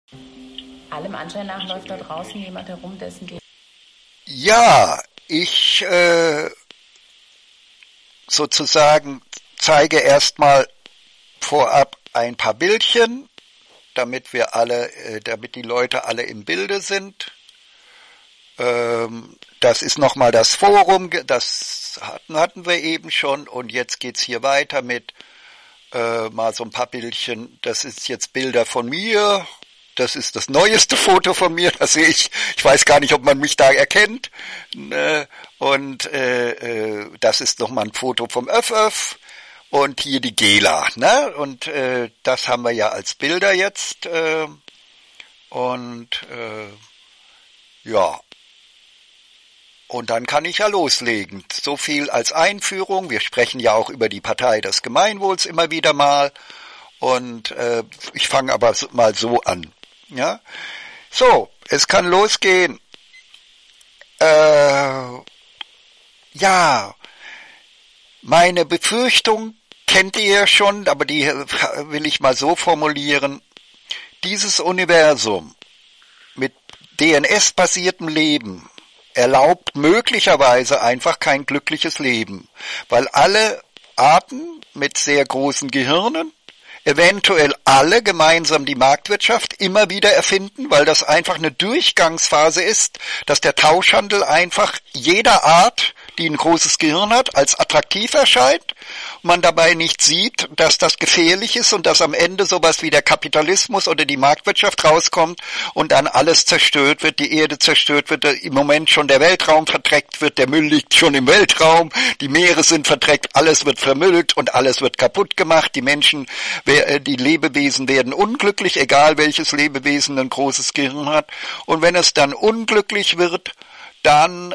Allem Anschein nach läuft da draußen jemand herum, dessen die... Ja, ich sozusagen zeige erstmal vorab ein paar Bildchen, damit damit die Leute alle im Bilde sind. Das ist nochmal das Forum, das hatten wir eben schon, und jetzt geht's hier weiter mit mal so ein paar Bildchen. Das ist jetzt Bilder von mir. Das ist das neueste Foto von mir, das sehe ich. Ich weiß gar nicht, ob man mich da erkennt. Und das ist nochmal ein Foto vom Öff. Und hier die Gela. Ne? Und das haben wir ja als Bilder jetzt. Ja. Und dann kann ich ja loslegen. So viel als Einführung. Wir sprechen ja auch über die Partei des Gemeinwohls immer wieder mal. Und ich fange aber mal so an. Ja, so, es kann losgehen. Ja, meine Befürchtung kennt ihr ja schon, aber die will ich mal so formulieren. Dieses Universum mit DNS-basiertem Leben erlaubt möglicherweise einfach kein glückliches Leben, weil alle Arten mit sehr großen Gehirnen eventuell alle gemeinsam die Marktwirtschaft immer wieder erfinden, weil das einfach eine Durchgangsphase ist, dass der Tauschhandel einfach jeder Art, die ein großes Gehirn hat, als attraktiv erscheint und man dabei nicht sieht, dass das gefährlich ist und dass am Ende sowas wie der Kapitalismus oder die Marktwirtschaft rauskommt und dann alles zerstört wird, die Erde zerstört wird, im Moment schon der Weltraum verdreckt wird, der Müll liegt schon im Weltraum, die Meere sind verdreckt, alles wird vermüllt und alles wird kaputt gemacht, die Menschen, die Lebewesen werden unglücklich, egal welches Lebewesen ein großes Gehirn hat, und wenn es dann unglücklich wird, dann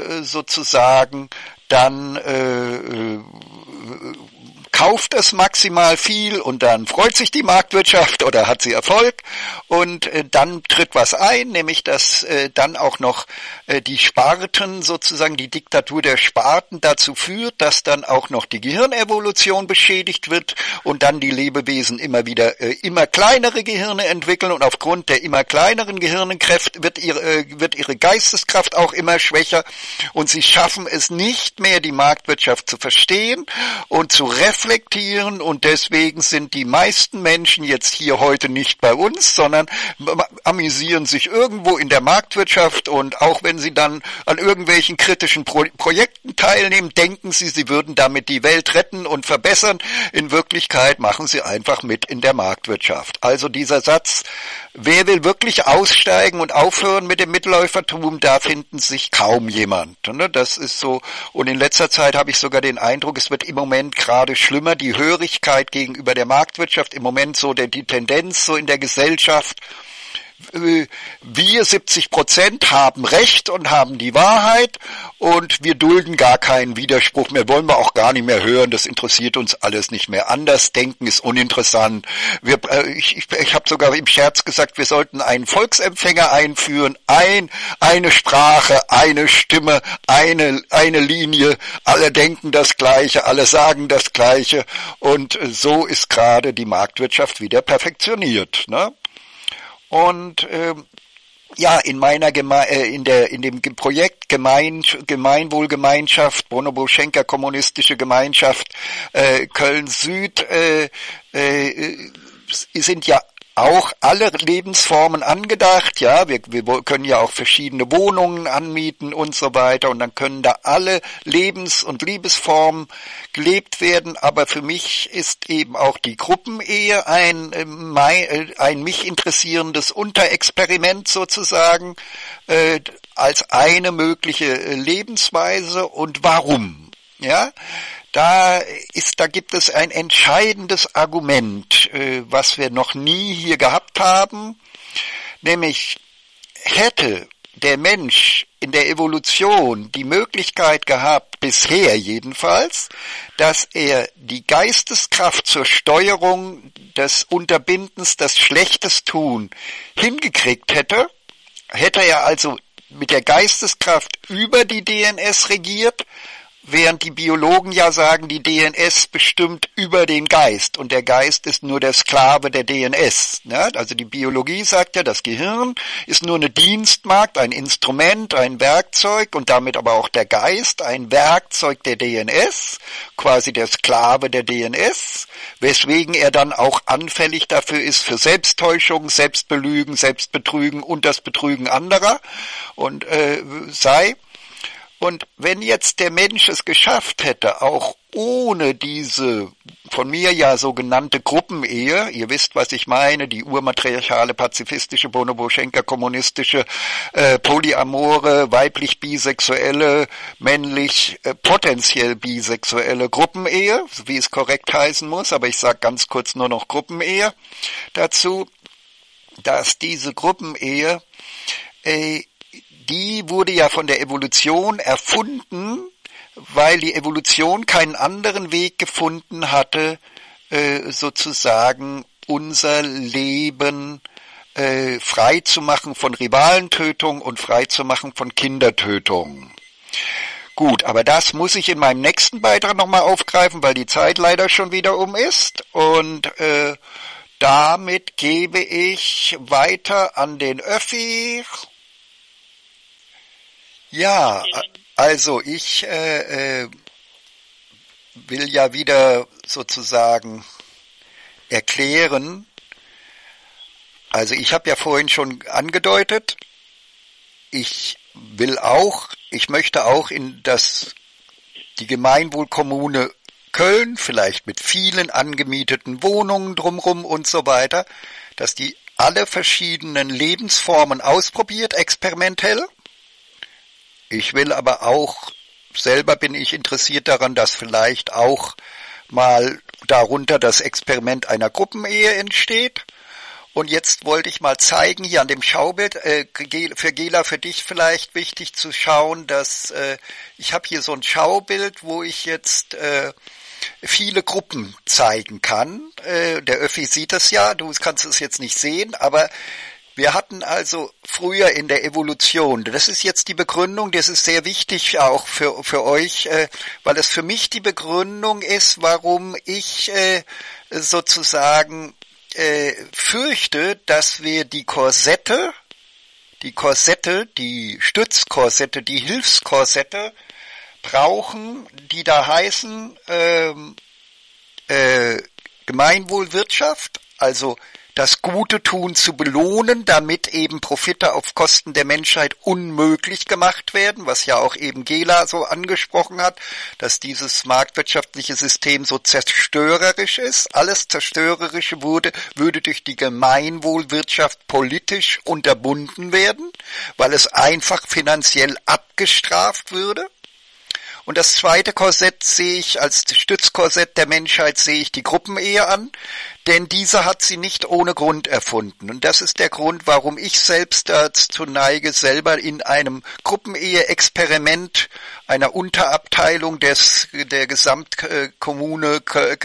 kauft es maximal viel und dann freut sich die Marktwirtschaft oder hat sie Erfolg und dann tritt was ein, nämlich dass dann auch noch die Sparten, sozusagen die Diktatur der Sparten dazu führt, dass dann auch noch die Gehirnevolution beschädigt wird und dann die Lebewesen immer wieder immer kleinere Gehirne entwickeln und aufgrund der immer kleineren Gehirnkräfte wird ihre Geisteskraft auch immer schwächer und sie schaffen es nicht mehr, die Marktwirtschaft zu verstehen und zu reflektieren, und deswegen sind die meisten Menschen jetzt hier heute nicht bei uns, sondern amüsieren sich irgendwo in der Marktwirtschaft, und auch wenn sie dann an irgendwelchen kritischen Projekten teilnehmen, denken sie würden damit die Welt retten und verbessern. In Wirklichkeit machen sie einfach mit in der Marktwirtschaft. Also dieser Satz, wer will wirklich aussteigen und aufhören mit dem Mitläufertum, da finden sich kaum jemand. Das ist so, und in letzter Zeit habe ich sogar den Eindruck, es wird im Moment gerade schlimmer, die Hörigkeit gegenüber der Marktwirtschaft, im Moment so die Tendenz so in der Gesellschaft, wir 70% haben Recht und haben die Wahrheit und wir dulden gar keinen Widerspruch mehr, wollen wir auch gar nicht mehr hören, das interessiert uns alles nicht mehr. Anders denken ist uninteressant. Ich habe sogar im Scherz gesagt, wir sollten einen Volksempfänger einführen, eine Sprache, eine Stimme, eine Linie, alle denken das Gleiche, alle sagen das Gleiche, und so ist gerade die Marktwirtschaft wieder perfektioniert, ne? Und ja, in dem Projekt Gemeinwohlgemeinschaft, Bonobo-Schenker Kommunistische Gemeinschaft Köln Süd sind ja auch alle Lebensformen angedacht, ja, wir können ja auch verschiedene Wohnungen anmieten und so weiter, und dann können da alle Lebens- und Liebesformen gelebt werden, aber für mich ist eben auch die Gruppenehe ein mich interessierendes Unterexperiment sozusagen, als eine mögliche Lebensweise. Und warum? Ja? Da gibt es ein entscheidendes Argument, was wir noch nie hier gehabt haben, nämlich hätte der Mensch in der Evolution die Möglichkeit gehabt, bisher jedenfalls, dass er die Geisteskraft zur Steuerung des Unterbindens, des Schlechtes tun hingekriegt hätte er also mit der Geisteskraft über die DNS regiert, während die Biologen ja sagen, die DNS bestimmt über den Geist und der Geist ist nur der Sklave der DNS. Ne? Also die Biologie sagt ja, das Gehirn ist nur eine Dienstmagd, ein Instrument, ein Werkzeug und damit aber auch der Geist, ein Werkzeug der DNS, quasi der Sklave der DNS, weswegen er dann auch anfällig dafür ist für Selbsttäuschung, Selbstbelügen, Selbstbetrügen und das Betrügen anderer und Und wenn jetzt der Mensch es geschafft hätte, auch ohne diese von mir ja sogenannte Gruppenehe, ihr wisst, was ich meine, die urmatriarchale, pazifistische, bonobo-schenker-kommunistische, polyamore, weiblich-bisexuelle, männlich, potenziell bisexuelle Gruppenehe, wie es korrekt heißen muss, aber ich sage ganz kurz nur noch Gruppenehe dazu, dass diese Gruppenehe die wurde ja von der Evolution erfunden, weil die Evolution keinen anderen Weg gefunden hatte, sozusagen unser Leben frei zu machen von Rivalentötung und frei zu machen von Kindertötung. Gut, aber das muss ich in meinem nächsten Beitrag nochmal aufgreifen, weil die Zeit leider schon wieder um ist und damit gebe ich weiter an den Öffi. Ja, also ich will ja wieder sozusagen erklären, also ich habe ja vorhin schon angedeutet, ich möchte auch in die Gemeinwohlkommune Köln, vielleicht mit vielen angemieteten Wohnungen drumherum und so weiter, dass die alle verschiedenen Lebensformen ausprobiert, experimentell. Ich will aber auch, selber bin ich interessiert daran, dass vielleicht auch mal darunter das Experiment einer Gruppenehe entsteht. Und jetzt wollte ich mal zeigen, hier an dem Schaubild, für Gela, für dich vielleicht wichtig zu schauen, dass ich habe hier so ein Schaubild, wo ich jetzt viele Gruppen zeigen kann. Der Öffi sieht es ja, du kannst es jetzt nicht sehen, aber wir hatten also früher in der Evolution, das ist jetzt die Begründung, das ist sehr wichtig auch für euch, weil es für mich die Begründung ist, warum ich sozusagen fürchte, dass wir die Stützkorsette, die Hilfskorsette brauchen, die da heißen Gemeinwohlwirtschaft, also das Gute tun zu belohnen, damit eben Profite auf Kosten der Menschheit unmöglich gemacht werden, was ja auch eben Gela so angesprochen hat, dass dieses marktwirtschaftliche System so zerstörerisch ist. Alles Zerstörerische würde durch die Gemeinwohlwirtschaft politisch unterbunden werden, weil es einfach finanziell abgestraft würde. Und das zweite Korsett sehe ich als Stützkorsett der Menschheit, sehe ich die Gruppenehe an, denn diese hat sie nicht ohne Grund erfunden. Und das ist der Grund, warum ich selbst dazu neige, selber in einem Gruppenehe-Experiment einer Unterabteilung der Gesamtkommune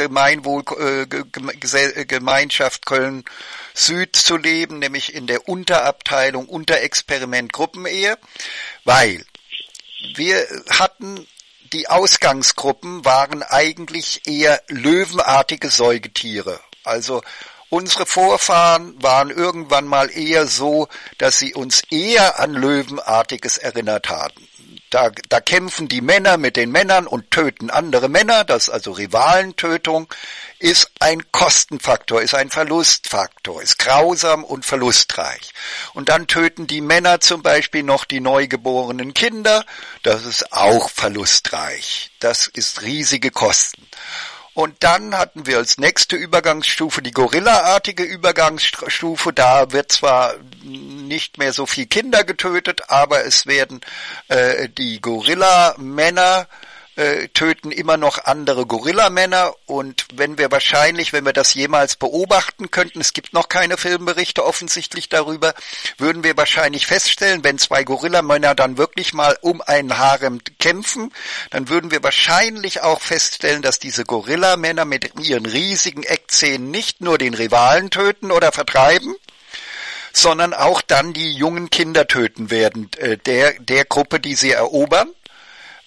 Gemeinschaft Köln Süd zu leben, nämlich in der Unterabteilung Unterexperiment Gruppenehe, weil wir hatten die Ausgangsgruppen waren eigentlich eher löwenartige Säugetiere. Also unsere Vorfahren waren irgendwann mal eher so, dass sie uns eher an Löwenartiges erinnert haben. Da kämpfen die Männer mit den Männern und töten andere Männer, das also Rivalentötung, ist ein Kostenfaktor, ist ein Verlustfaktor, ist grausam und verlustreich. Und dann töten die Männer zum Beispiel noch die neugeborenen Kinder, das ist auch verlustreich, das ist riesige Kosten. Und dann hatten wir als nächste Übergangsstufe die Gorillaartige Übergangsstufe. Da wird zwar nicht mehr so viel Kinder getötet, aber es werden die Gorillamänner töten immer noch andere Gorillamänner. Und wenn wir das jemals beobachten könnten, es gibt noch keine Filmberichte offensichtlich darüber, würden wir wahrscheinlich feststellen, wenn zwei Gorillamänner dann wirklich mal um einen Harem kämpfen, dann würden wir wahrscheinlich auch feststellen, dass diese Gorillamänner mit ihren riesigen Eckzähnen nicht nur den Rivalen töten oder vertreiben, sondern auch dann die jungen Kinder töten werden, der Gruppe, die sie erobern.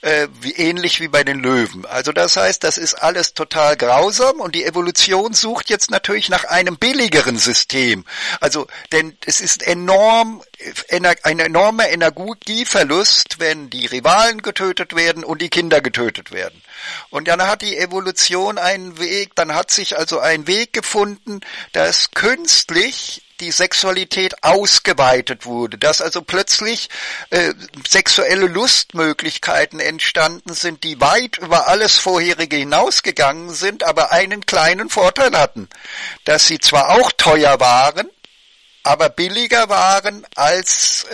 ähnlich wie bei den Löwen. Also das heißt, das ist alles total grausam und die Evolution sucht jetzt natürlich nach einem billigeren System. Also, denn es ist ein enormer Energieverlust, wenn die Rivalen getötet werden und die Kinder getötet werden. Und dann hat die Evolution einen Weg, dann hat sich also ein Weg gefunden, dass künstlich die Sexualität ausgeweitet wurde, dass also plötzlich sexuelle Lustmöglichkeiten entstanden sind, die weit über alles Vorherige hinausgegangen sind, aber einen kleinen Vorteil hatten, dass sie zwar auch teuer waren, aber billiger waren als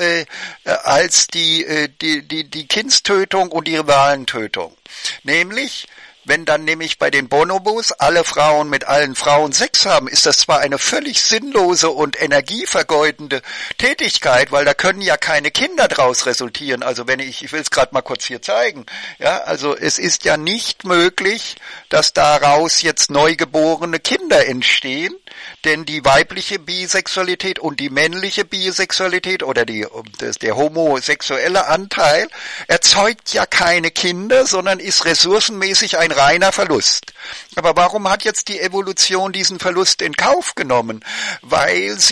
die Kindstötung und die Rivalentötung. Nämlich, wenn dann nämlich bei den Bonobos alle Frauen mit allen Frauen Sex haben, ist das zwar eine völlig sinnlose und energievergeudende Tätigkeit, weil da können ja keine Kinder draus resultieren. Also ich will es gerade mal kurz hier zeigen. Ja, also es ist ja nicht möglich, dass daraus jetzt neugeborene Kinder entstehen, denn die weibliche Bisexualität und die männliche Bisexualität oder der homosexuelle Anteil erzeugt ja keine Kinder, sondern ist ressourcenmäßig ein reiner Verlust. Aber warum hat jetzt die Evolution diesen Verlust in Kauf genommen? Weil es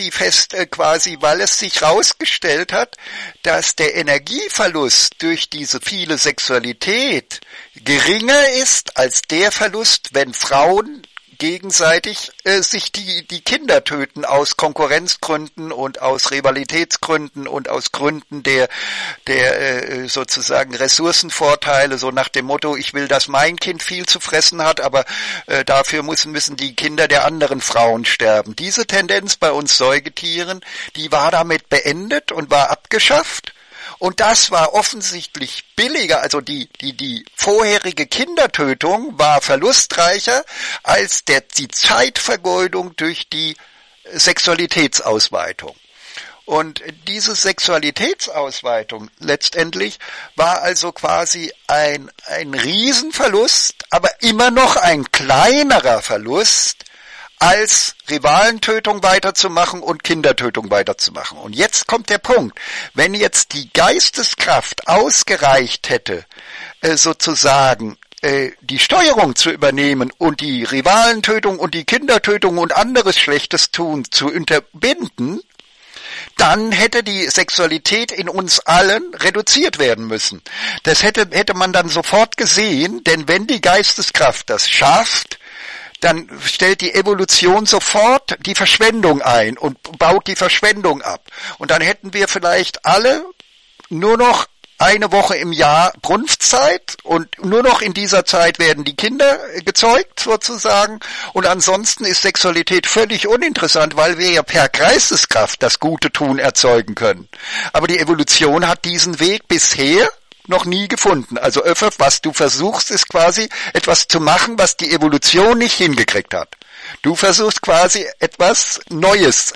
sich herausgestellt hat, dass der Energieverlust durch diese viele Sexualität geringer ist als der Verlust, wenn Frauen gegenseitig sich die Kinder töten aus Konkurrenzgründen und aus Rivalitätsgründen und aus Gründen der sozusagen Ressourcenvorteile, so nach dem Motto, ich will, dass mein Kind viel zu fressen hat, aber dafür müssen die Kinder der anderen Frauen sterben. Diese Tendenz bei uns Säugetieren, die war damit beendet und war abgeschafft. Und das war offensichtlich billiger, also die vorherige Kindertötung war verlustreicher als die Zeitvergeudung durch die Sexualitätsausweitung. Und diese Sexualitätsausweitung letztendlich war also quasi ein Riesenverlust, aber immer noch ein kleinerer Verlust, als Rivalentötung weiterzumachen und Kindertötung weiterzumachen. Und jetzt kommt der Punkt, wenn jetzt die Geisteskraft ausgereicht hätte, sozusagen die Steuerung zu übernehmen und die Rivalentötung und die Kindertötung und anderes schlechtes Tun zu unterbinden, dann hätte die Sexualität in uns allen reduziert werden müssen. Das hätte man dann sofort gesehen, denn wenn die Geisteskraft das schafft, dann stellt die Evolution sofort die Verschwendung ein und baut die Verschwendung ab. Und dann hätten wir vielleicht alle nur noch eine Woche im Jahr Brunftzeit und nur noch in dieser Zeit werden die Kinder gezeugt sozusagen und ansonsten ist Sexualität völlig uninteressant, weil wir ja per Geisteskraft das gute Tun erzeugen können. Aber die Evolution hat diesen Weg bisher noch nie gefunden. Also was du versuchst, ist quasi etwas zu machen, was die Evolution nicht hingekriegt hat. Du versuchst quasi etwas Neues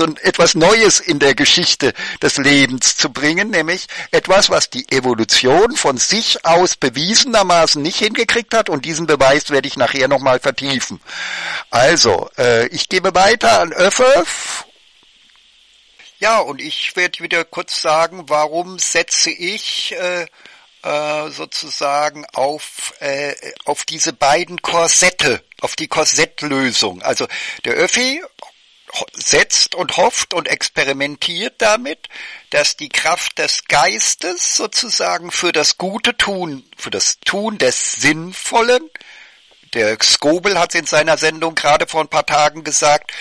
in der Geschichte des Lebens zu bringen, nämlich etwas, was die Evolution von sich aus bewiesenermaßen nicht hingekriegt hat und diesen Beweis werde ich nachher nochmal vertiefen. Also, ich gebe weiter an Öffef. Ja, und ich werde wieder kurz sagen, warum setze ich sozusagen auf diese beiden Korsette, auf die Korsettlösung. Also der Öffi setzt und hofft und experimentiert damit, dass die Kraft des Geistes sozusagen für das gute Tun, für das Tun des Sinnvollen, der Skobel hat in seiner Sendung gerade vor ein paar Tagen gesagt,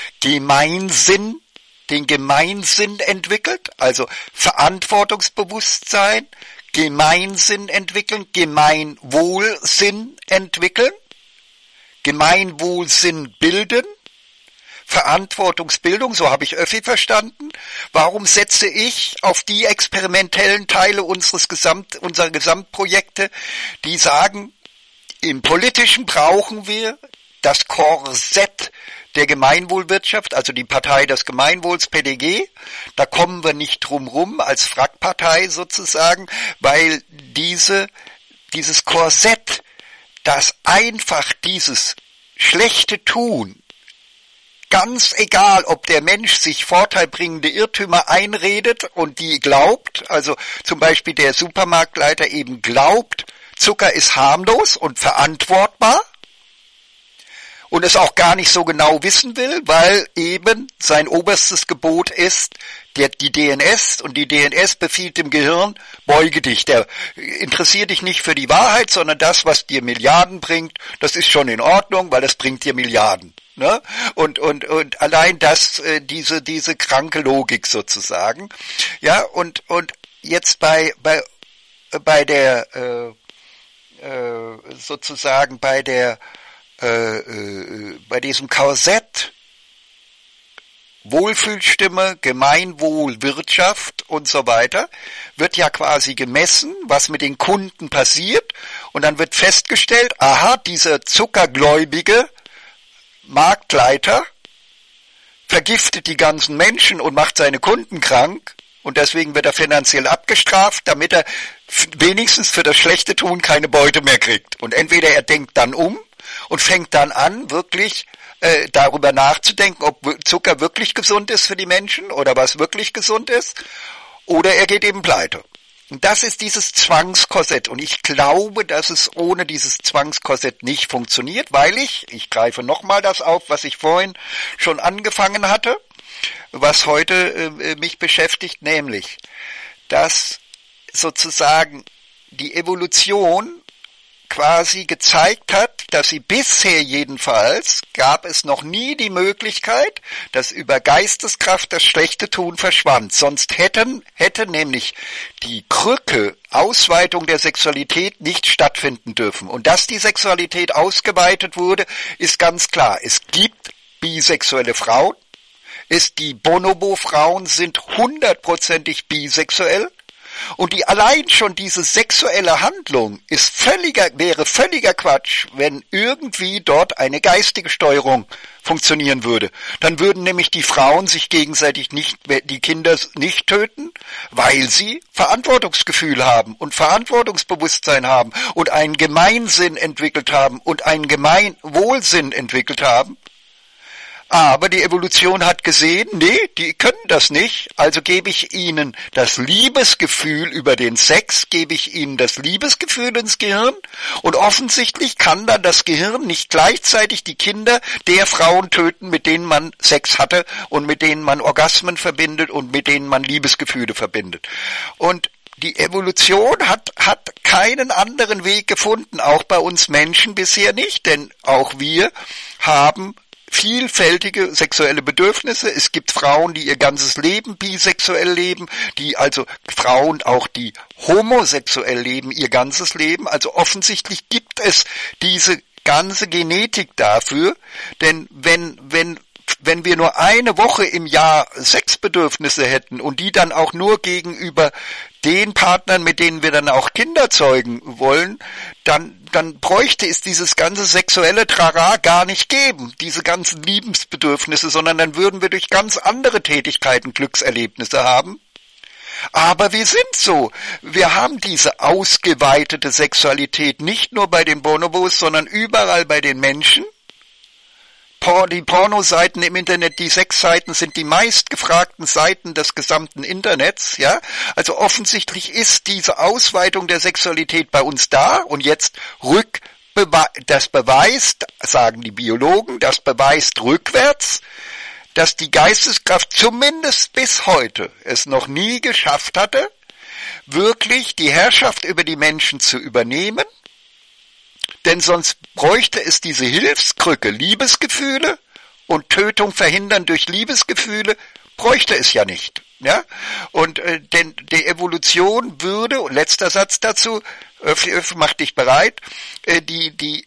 den Gemeinsinn entwickelt, also Verantwortungsbewusstsein, Gemeinsinn entwickeln, Gemeinwohlsinn entwickeln, Gemeinwohlsinn bilden, Verantwortungsbildung, so habe ich Öffi verstanden. Warum setze ich auf die experimentellen Teile unserer Gesamtprojekte, die sagen, im Politischen brauchen wir das Korsett der Gemeinwohlwirtschaft, also die Partei des Gemeinwohls, PDG, da kommen wir nicht drum rum als Frackpartei sozusagen, weil dieses Korsett, das einfach dieses schlechte Tun, ganz egal, ob der Mensch sich vorteilbringende Irrtümer einredet und die glaubt, also zum Beispiel der Supermarktleiter eben glaubt, Zucker ist harmlos und verantwortbar und es auch gar nicht so genau wissen will, weil eben sein oberstes Gebot ist, die DNS, und die DNS befiehlt dem Gehirn, beuge dich, interessier dich nicht für die Wahrheit, sondern das, was dir Milliarden bringt, das ist schon in Ordnung, weil das bringt dir Milliarden. Ne? Und allein das, diese kranke Logik sozusagen, ja, und jetzt bei der sozusagen bei diesem Korsett Wohlfühlstimme, Gemeinwohl, Wirtschaft und so weiter, wird ja quasi gemessen, was mit den Kunden passiert, und dann wird festgestellt, aha, dieser zuckergläubige Marktleiter vergiftet die ganzen Menschen und macht seine Kunden krank, und deswegen wird er finanziell abgestraft, damit er wenigstens für das schlechte Tun keine Beute mehr kriegt. Und entweder er denkt dann um und fängt dann an, wirklich darüber nachzudenken, ob Zucker wirklich gesund ist für die Menschen oder was wirklich gesund ist, oder er geht eben pleite. Und das ist dieses Zwangskorsett. Und ich glaube, dass es ohne dieses Zwangskorsett nicht funktioniert, weil ich greife nochmal das auf, was ich vorhin schon angefangen hatte, was heute mich beschäftigt, nämlich, dass sozusagen die Evolution quasi gezeigt hat, dass sie bisher jedenfalls, gab es noch nie die Möglichkeit, dass über Geisteskraft das schlechte Tun verschwand. Sonst hätte nämlich die Krücke Ausweitung der Sexualität nicht stattfinden dürfen. Und dass die Sexualität ausgeweitet wurde, ist ganz klar. Es gibt bisexuelle Frauen. Die Bonobo-Frauen sind 100%ig bisexuell. Und allein schon diese sexuelle Handlung wäre völliger Quatsch, wenn irgendwie dort eine geistige Steuerung funktionieren würde. Dann würden nämlich die Frauen sich gegenseitig die Kinder nicht töten, weil sie Verantwortungsgefühl haben und Verantwortungsbewusstsein haben und einen Gemeinsinn entwickelt haben und einen Gemeinwohlsinn entwickelt haben. Aber die Evolution hat gesehen, nee, die können das nicht, also gebe ich ihnen das Liebesgefühl über den Sex, gebe ich ihnen das Liebesgefühl ins Gehirn, und offensichtlich kann dann das Gehirn nicht gleichzeitig die Kinder der Frauen töten, mit denen man Sex hatte und mit denen man Orgasmen verbindet und mit denen man Liebesgefühle verbindet. Und die Evolution hat keinen anderen Weg gefunden, auch bei uns Menschen bisher nicht, denn auch wir haben vielfältige sexuelle Bedürfnisse. Es gibt Frauen, die ihr ganzes Leben bisexuell leben, also Frauen auch, die homosexuell leben, ihr ganzes Leben. Also offensichtlich gibt es diese ganze Genetik dafür, denn wenn wir nur eine Woche im Jahr Sexbedürfnisse hätten und die dann auch nur gegenüber den Partnern, mit denen wir dann auch Kinder zeugen wollen, dann bräuchte es dieses ganze sexuelle Trara gar nicht geben, diese ganzen Liebensbedürfnisse, sondern dann würden wir durch ganz andere Tätigkeiten Glückserlebnisse haben. Aber wir sind so. Wir haben diese ausgeweitete Sexualität nicht nur bei den Bonobos, sondern überall bei den Menschen. Die Pornoseiten im Internet, die Sexseiten sind die meistgefragten Seiten des gesamten Internets, ja. Also offensichtlich ist diese Ausweitung der Sexualität bei uns da, und jetzt das beweist, sagen die Biologen, das beweist rückwärts, dass die Geisteskraft zumindest bis heute es noch nie geschafft hatte, wirklich die Herrschaft über die Menschen zu übernehmen. Denn sonst bräuchte es diese Hilfskrücke, Liebesgefühle und Tötung verhindern durch Liebesgefühle, bräuchte es ja nicht. Ja? Und denn die Evolution würde, und letzter Satz dazu, mach dich bereit, die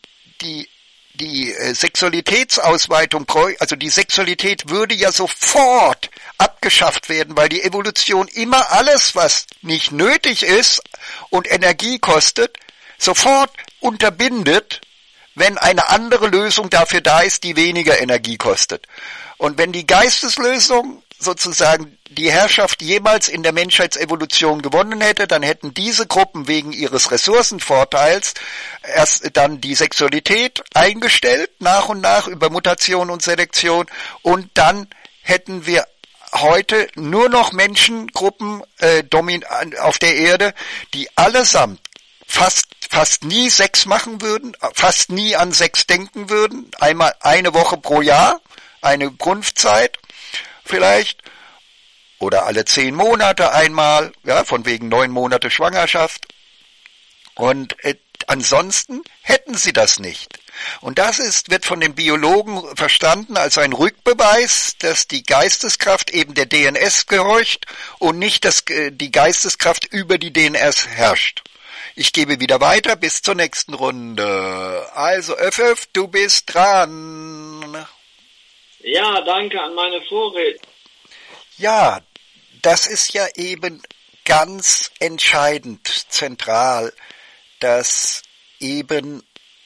Sexualitätsausweitung, also die Sexualität würde ja sofort abgeschafft werden, weil die Evolution immer alles, was nicht nötig ist und Energie kostet, sofort unterbindet, wenn eine andere Lösung dafür da ist, die weniger Energie kostet. Und wenn die Geisteslösung sozusagen die Herrschaft jemals in der Menschheitsevolution gewonnen hätte, dann hätten diese Gruppen wegen ihres Ressourcenvorteils erst dann die Sexualität eingestellt, nach und nach über Mutation und Selektion, und dann hätten wir heute nur noch Menschengruppen auf der Erde, die allesamt fast nie Sex machen würden, fast nie an Sex denken würden, einmal eine Woche pro Jahr, eine Grundzeit vielleicht, oder alle 10 Monate einmal, ja, von wegen 9 Monate Schwangerschaft. Und ansonsten hätten sie das nicht. Und das wird von den Biologen verstanden als ein Rückbeweis, dass die Geisteskraft eben der DNS gehorcht und nicht, dass die Geisteskraft über die DNS herrscht. Ich gebe wieder weiter bis zur nächsten Runde. Also Öfföf, du bist dran. Ja, danke an meine Vorredner. Ja, das ist ja eben ganz entscheidend, zentral, dass eben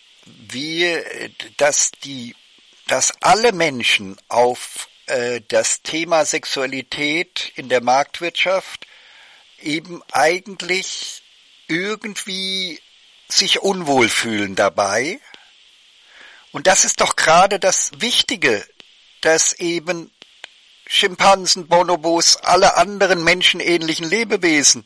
dass alle Menschen auf das Thema Sexualität in der Marktwirtschaft eben eigentlich irgendwie sich unwohl fühlen dabei. Und das ist doch gerade das Wichtige, dass eben Schimpansen, Bonobos, alle anderen menschenähnlichen Lebewesen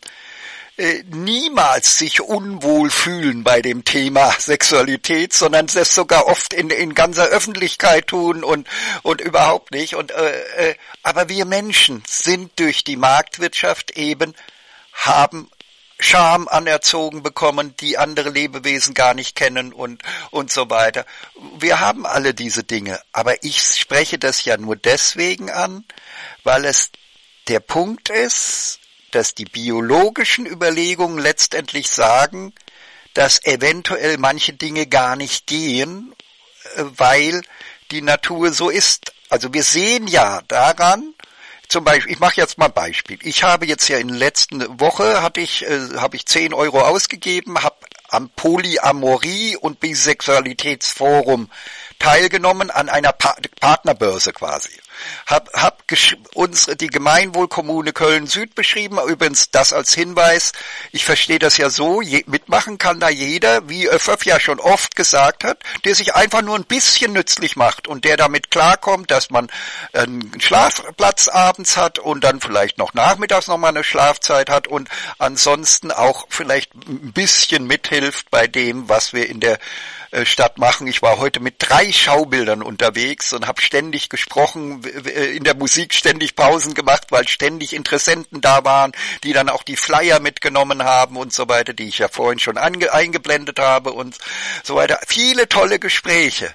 niemals sich unwohl fühlen bei dem Thema Sexualität, sondern das sogar oft in ganzer Öffentlichkeit tun und überhaupt nicht. Aber wir Menschen sind durch die Marktwirtschaft haben Scham anerzogen bekommen, die andere Lebewesen gar nicht kennen und so weiter. Wir haben alle diese Dinge, aber ich spreche das ja nur deswegen an, weil es der Punkt ist, dass die biologischen Überlegungen letztendlich sagen, dass eventuell manche Dinge gar nicht gehen, weil die Natur so ist. Also wir sehen ja daran, zum Beispiel, ich mache jetzt mal ein Beispiel. Ich habe jetzt ja in der letzten Woche habe ich 10 Euro ausgegeben, habe am Polyamorie- und Bisexualitätsforum teilgenommen an einer Partnerbörse quasi. Hab die Gemeinwohlkommune Köln-Süd beschrieben, übrigens das als Hinweis, ich verstehe das ja so, mitmachen kann da jeder, wie Öfföf ja schon oft gesagt hat, der sich einfach nur ein bisschen nützlich macht und der damit klarkommt, dass man einen Schlafplatz abends hat und dann vielleicht noch nachmittags nochmal eine Schlafzeit hat und ansonsten auch vielleicht ein bisschen mithilft bei dem, was wir in der Stadt machen. Ich war heute mit 3 Schaubildern unterwegs und habe ständig gesprochen, in der Musik ständig Pausen gemacht, weil ständig Interessenten da waren, die dann auch die Flyer mitgenommen haben und so weiter, die ich ja vorhin schon eingeblendet habe und so weiter. Viele tolle Gespräche.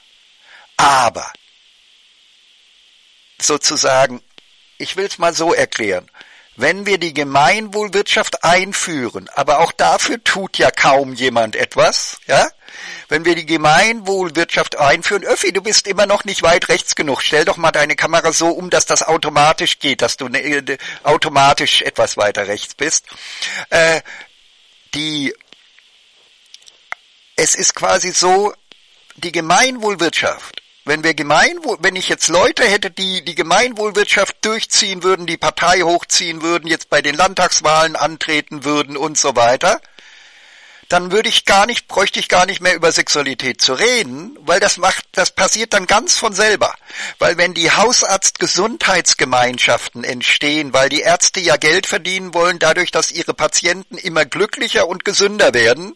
Aber sozusagen, ich will es mal so erklären, wenn wir die Gemeinwohlwirtschaft einführen, aber auch dafür tut ja kaum jemand etwas, ja? Wenn wir die Gemeinwohlwirtschaft einführen, Öffi, du bist immer noch nicht weit rechts genug, stell doch mal deine Kamera so um, dass das automatisch geht, dass du automatisch etwas weiter rechts bist. Es ist quasi so, die Gemeinwohlwirtschaft, wenn ich jetzt Leute hätte, die die Gemeinwohlwirtschaft durchziehen würden, die Partei hochziehen würden, jetzt bei den Landtagswahlen antreten würden und so weiter, dann bräuchte ich gar nicht mehr über Sexualität zu reden, weil das passiert dann ganz von selber. Weil wenn die Hausarzt-Gesundheitsgemeinschaften entstehen, weil die Ärzte ja Geld verdienen wollen, dadurch, dass ihre Patienten immer glücklicher und gesünder werden,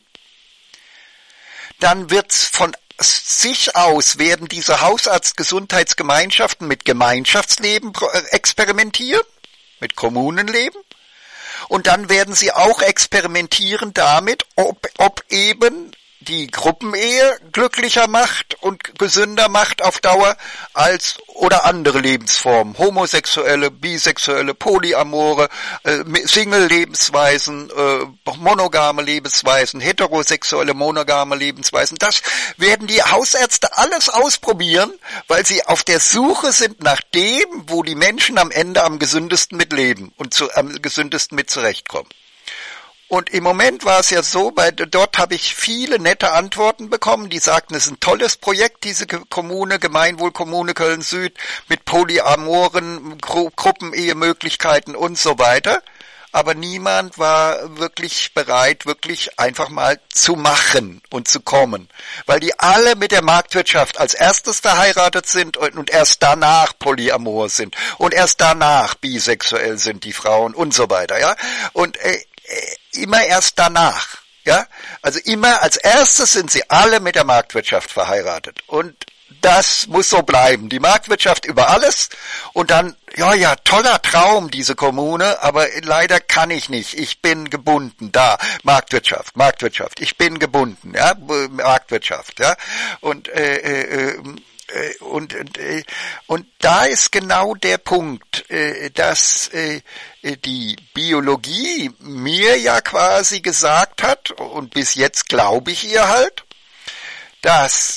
dann wird's von sich aus werden diese Hausarzt-Gesundheitsgemeinschaften mit Gemeinschaftsleben experimentieren, mit Kommunenleben. Und dann werden sie auch experimentieren damit, ob eben die Gruppenehe glücklicher macht und gesünder macht auf Dauer als oder andere Lebensformen, homosexuelle, bisexuelle, polyamore, Single-Lebensweisen, monogame Lebensweisen, heterosexuelle, monogame Lebensweisen. Das werden die Hausärzte alles ausprobieren, weil sie auf der Suche sind nach dem, wo die Menschen am Ende am gesündesten mit leben und am gesündesten mit zurechtkommen. Und im Moment war es ja so, dort habe ich viele nette Antworten bekommen, die sagten, es ist ein tolles Projekt, diese Kommune, Gemeinwohlkommune Köln-Süd, mit polyamoren Gruppenehemöglichkeiten und so weiter. Aber niemand war wirklich bereit, wirklich einfach mal zu machen und zu kommen. Weil die alle mit der Marktwirtschaft als erstes verheiratet sind und erst danach polyamor sind. Und erst danach bisexuell sind die Frauen und so weiter, ja. Und immer erst danach. Ja, also immer als erstes sind sie alle mit der Marktwirtschaft verheiratet. Und das muss so bleiben. Die Marktwirtschaft über alles. Und dann, ja, toller Traum, diese Kommune, aber leider kann ich nicht. Ich bin gebunden. Da, Marktwirtschaft. Ich bin gebunden, ja, Marktwirtschaft, ja. Und da ist genau der Punkt, dass die Biologie mir ja quasi gesagt hat, und bis jetzt glaube ich ihr halt, dass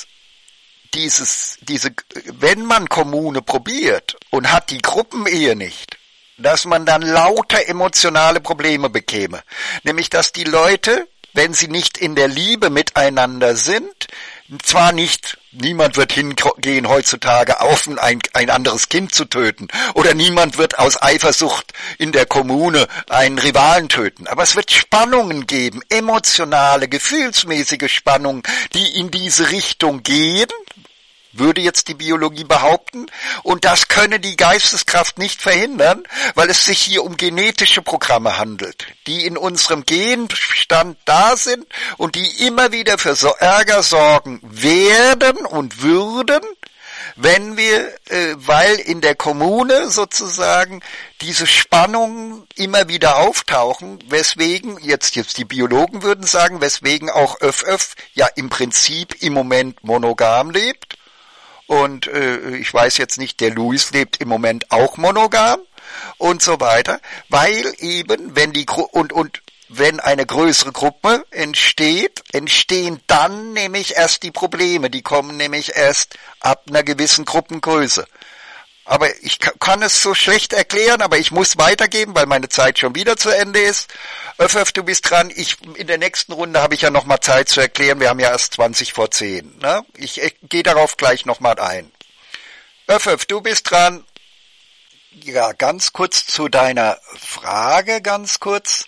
wenn man Kommune probiert und hat die Gruppenehe nicht, dass man dann lauter emotionale Probleme bekäme. Nämlich, dass die Leute, wenn sie nicht in der Liebe miteinander sind, zwar nicht, niemand wird hingehen heutzutage auf ein anderes Kind zu töten, oder niemand wird aus Eifersucht in der Kommune einen Rivalen töten, aber es wird Spannungen geben, emotionale, gefühlsmäßige Spannungen, die in diese Richtung gehen, würde jetzt die Biologie behaupten, und das könne die Geisteskraft nicht verhindern, weil es sich hier um genetische Programme handelt, die in unserem Genstand da sind und die immer wieder für Ärger sorgen werden und würden, wenn wir, weil in der Kommune sozusagen diese Spannungen immer wieder auftauchen, weswegen, jetzt die Biologen würden sagen, weswegen auch ÖFÖF ja im Prinzip im Moment monogam lebt. Und ich weiß jetzt nicht, der Louis lebt im Moment auch monogam und so weiter, weil eben, wenn eine größere Gruppe entsteht, entstehen dann nämlich erst die Probleme, die kommen nämlich erst ab einer gewissen Gruppengröße. Aber ich kann es so schlecht erklären, aber ich muss weitergeben, weil meine Zeit schon wieder zu Ende ist. ÖFÖF, du bist dran. In der nächsten Runde habe ich ja nochmal Zeit zu erklären. Wir haben ja erst 20:10. Ne? Ich gehe darauf gleich nochmal ein. ÖFÖF, du bist dran. Ja, ganz kurz zu deiner Frage, ganz kurz.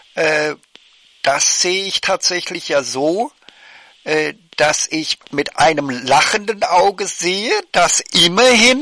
Das sehe ich tatsächlich ja so, dass ich mit einem lachenden Auge sehe, dass immerhin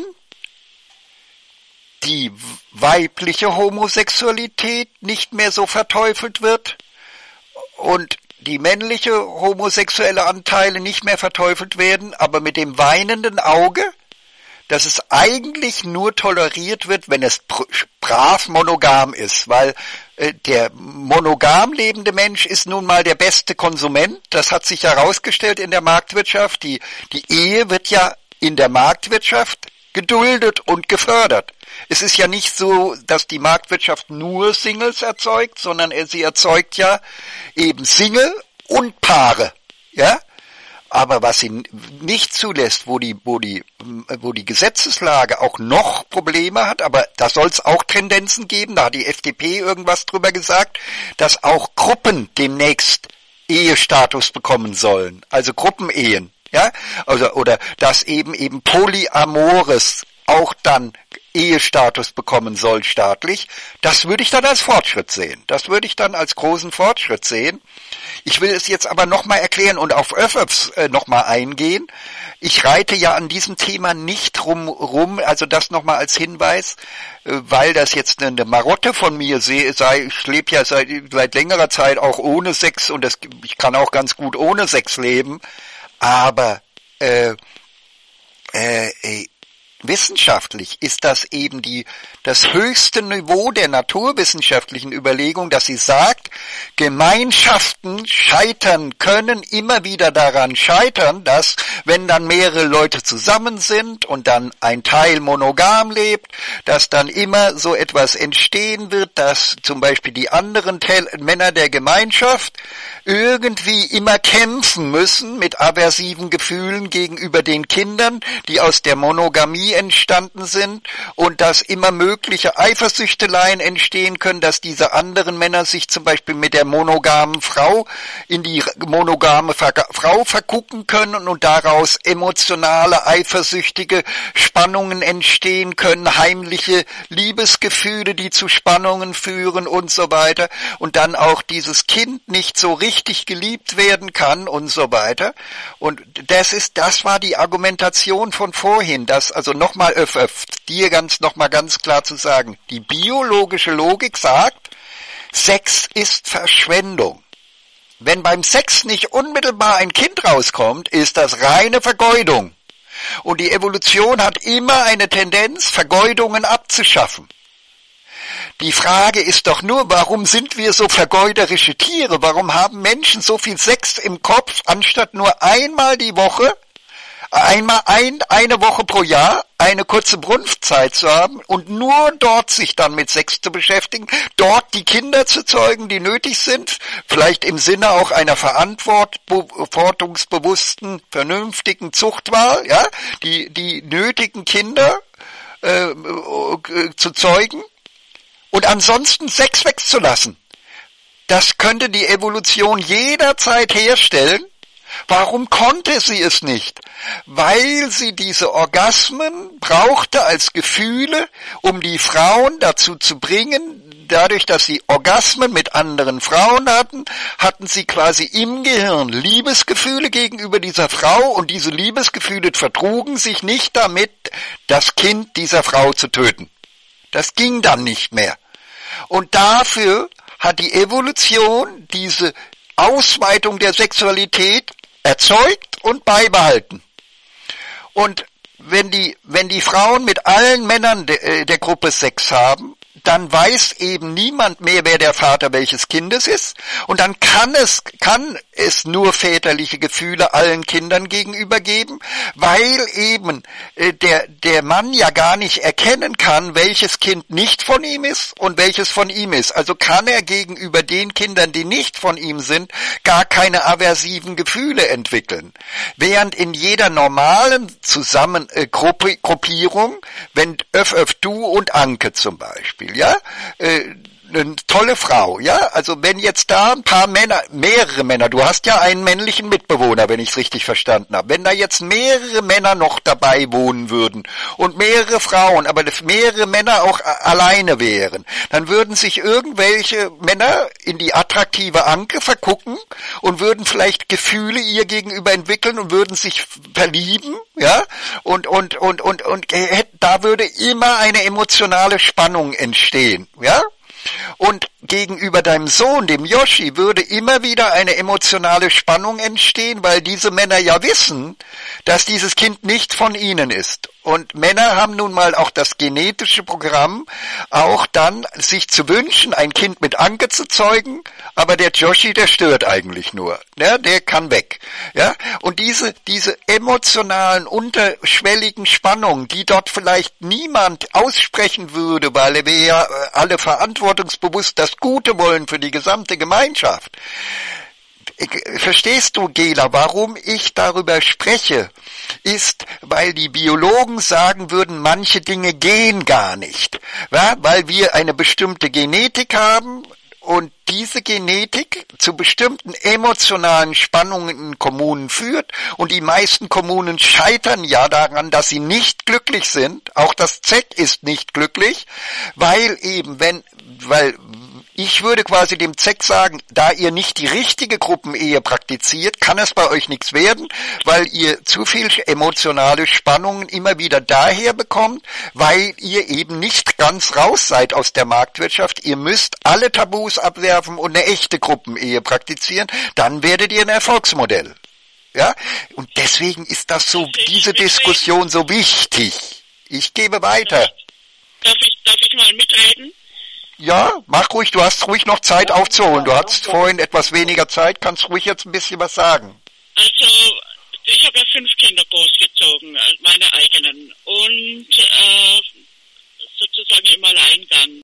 die weibliche Homosexualität nicht mehr so verteufelt wird und die männliche homosexuelle Anteile nicht mehr verteufelt werden, aber mit dem weinenden Auge, dass es eigentlich nur toleriert wird, wenn es brav monogam ist, weil der monogam lebende Mensch ist nun mal der beste Konsument. Das hat sich herausgestellt in der Marktwirtschaft. Die Ehe wird ja in der Marktwirtschaft geduldet und gefördert. Es ist ja nicht so, dass die Marktwirtschaft nur Singles erzeugt, sondern sie erzeugt ja eben Single und Paare, ja? Aber was sie nicht zulässt, wo die Gesetzeslage auch noch Probleme hat, aber da soll es auch Tendenzen geben, da hat die FDP irgendwas drüber gesagt, dass auch Gruppen demnächst Ehestatus bekommen sollen, also Gruppenehen, ja? Also, oder dass eben Polyamores auch dann Ehestatus bekommen soll staatlich, das würde ich dann als Fortschritt sehen. Das würde ich dann als großen Fortschritt sehen. Ich will es jetzt aber nochmal erklären und auf ÖFÖFs nochmal eingehen. Ich reite ja an diesem Thema nicht rum, also das nochmal als Hinweis, weil das jetzt eine Marotte von mir sei. Ich lebe ja seit längerer Zeit auch ohne Sex und ich kann auch ganz gut ohne Sex leben, aber wissenschaftlich ist das eben das höchste Niveau der naturwissenschaftlichen Überlegung, dass sie sagt, Gemeinschaften scheitern können, immer wieder daran scheitern, dass, wenn dann mehrere Leute zusammen sind und dann ein Teil monogam lebt, dass dann immer so etwas entstehen wird, dass zum Beispiel die anderen Männer der Gemeinschaft irgendwie immer kämpfen müssen mit aversiven Gefühlen gegenüber den Kindern, die aus der Monogamie entstanden sind, und dass immer mögliche Eifersüchteleien entstehen können, dass diese anderen Männer sich zum Beispiel mit der monogamen Frau in die monogame Frau vergucken können und daraus emotionale, eifersüchtige Spannungen entstehen können, heimliche Liebesgefühle, die zu Spannungen führen und so weiter, und dann auch dieses Kind nicht so richtig geliebt werden kann und so weiter. Und das war die Argumentation von vorhin, dass also nochmal dir nochmal ganz klar zu sagen, die biologische Logik sagt, Sex ist Verschwendung. wenn beim Sex nicht unmittelbar ein Kind rauskommt, ist das reine Vergeudung. Und die Evolution hat immer eine Tendenz, Vergeudungen abzuschaffen. Die Frage ist doch nur, warum sind wir so vergeuderische Tiere? Warum haben Menschen so viel Sex im Kopf, anstatt nur einmal die Woche, eine Woche pro Jahr, eine kurze Brunftzeit zu haben und nur dort sich dann mit Sex zu beschäftigen, dort die Kinder zu zeugen, die nötig sind, vielleicht im Sinne auch einer verantwortungsbewussten, vernünftigen Zuchtwahl, ja, die nötigen Kinder zu zeugen und ansonsten Sex wegzulassen. Das könnte die Evolution jederzeit herstellen. Warum konnte sie es nicht? Weil sie diese Orgasmen brauchte als Gefühle, um die Frauen dazu zu bringen, dadurch, dass sie Orgasmen mit anderen Frauen hatten sie quasi im Gehirn Liebesgefühle gegenüber dieser Frau und diese Liebesgefühle vertrugen sich nicht damit, das Kind dieser Frau zu töten. Das ging dann nicht mehr. Und dafür hat die Evolution diese Ausweitung der Sexualität erzeugt und beibehalten. Und wenn die Frauen mit allen Männern der Gruppe Sex haben, dann weiß eben niemand mehr, wer der Vater welches Kindes ist. Und dann kann es nur väterliche Gefühle allen Kindern gegenüber geben, weil eben der Mann ja gar nicht erkennen kann, welches Kind nicht von ihm ist und welches von ihm ist. Also kann er gegenüber den Kindern, die nicht von ihm sind, gar keine aversiven Gefühle entwickeln. Während in jeder normalen Gruppierung, wenn du und Anke zum Beispiel, ja, eine tolle Frau, ja, also wenn jetzt da ein paar Männer, mehrere Männer, du hast ja einen männlichen Mitbewohner, wenn ich es richtig verstanden habe, wenn da jetzt mehrere Männer noch dabei wohnen würden und mehrere Frauen, aber mehrere Männer auch alleine wären, dann würden sich irgendwelche Männer in die attraktive Anke vergucken und würden vielleicht Gefühle ihr gegenüber entwickeln und würden sich verlieben, ja, und da würde immer eine emotionale Spannung entstehen, ja. Und gegenüber deinem Sohn, dem Yoshi, würde immer wieder eine emotionale Spannung entstehen, weil diese Männer ja wissen, dass dieses Kind nicht von ihnen ist. Und Männer haben nun mal auch das genetische Programm, auch dann sich zu wünschen, ein Kind mit Anke zu zeugen, aber der Yoshi, der stört eigentlich nur. Ja, der kann weg. Ja, und diese emotionalen, unterschwelligen Spannungen, die dort vielleicht niemand aussprechen würde, weil wir ja alle verantwortungsbewusst das Gute wollen für die gesamte Gemeinschaft. Verstehst du, Gela, warum ich darüber spreche, ist, weil die Biologen sagen würden, manche Dinge gehen gar nicht, ja? Weil wir eine bestimmte Genetik haben und diese Genetik zu bestimmten emotionalen Spannungen in Kommunen führt und die meisten Kommunen scheitern ja daran, dass sie nicht glücklich sind, auch das Z ist nicht glücklich, weil ich würde quasi dem ZEC sagen, da ihr nicht die richtige Gruppenehe praktiziert, kann es bei euch nichts werden, weil ihr zu viel emotionale Spannungen immer wieder daher bekommt, weil ihr eben nicht ganz raus seid aus der Marktwirtschaft. Ihr müsst alle Tabus abwerfen und eine echte Gruppenehe praktizieren, dann werdet ihr ein Erfolgsmodell. Ja? Und deswegen ist das so, diese Diskussion so wichtig. Ich gebe weiter. Darf ich mal mitreden? Ja, mach ruhig, du hast ruhig noch Zeit aufzuholen. Du hattest vorhin etwas weniger Zeit, kannst ruhig jetzt ein bisschen was sagen. Also, ich habe ja 5 Kinder großgezogen, meine eigenen. Und sozusagen im Alleingang.